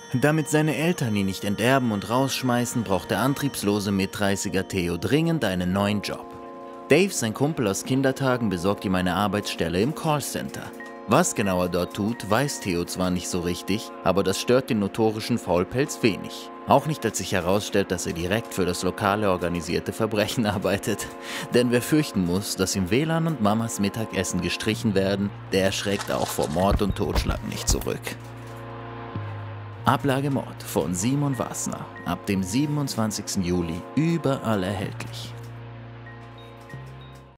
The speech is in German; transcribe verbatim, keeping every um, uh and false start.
Damit seine Eltern ihn nicht enterben und rausschmeißen, braucht der antriebslose Mitdreißiger Theo dringend einen neuen Job. Dave, sein Kumpel aus Kindertagen, besorgt ihm eine Arbeitsstelle im Callcenter. Was genau er dort tut, weiß Theo zwar nicht so richtig, aber das stört den notorischen Faulpelz wenig. Auch nicht, als sich herausstellt, dass er direkt für das lokale organisierte Verbrechen arbeitet. Denn wer fürchten muss, dass ihm W L A N und Mamas Mittagessen gestrichen werden, der schreckt auch vor Mord und Totschlag nicht zurück. Ablage Mord von Simon Wasner, ab dem siebenundzwanzigsten Juli überall erhältlich.